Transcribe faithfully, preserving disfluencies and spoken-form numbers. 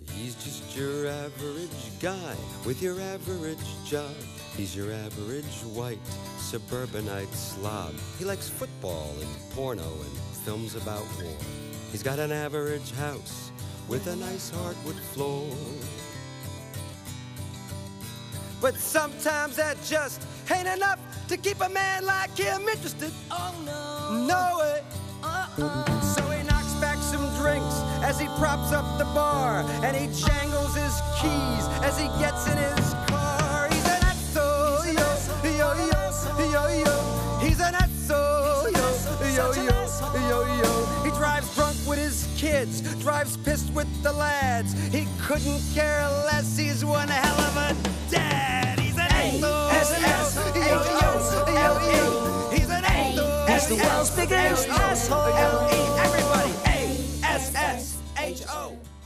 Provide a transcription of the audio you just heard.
He's just your average guy with your average job. He's your average white suburbanite slob. He likes football and porno and films about war. He's got an average house with a nice hardwood floor. But sometimes that just ain't enough to keep a man like him interested. Oh no. No way. Uh-uh. So he knocks back some drinks as he props up the bar, and he jangles his keys as he gets in his car. He's an asshole, yo, yo, yo, yo, yo. He's an asshole, yo, yo, yo, yo, yo. He drives drunk with his kids, drives pissed with the lads. He couldn't care less, he's one hell of a dad. He's an asshole, yo, yo, yo, yo. He's an asshole. He's the world's biggest asshole. Everybody, A S S H O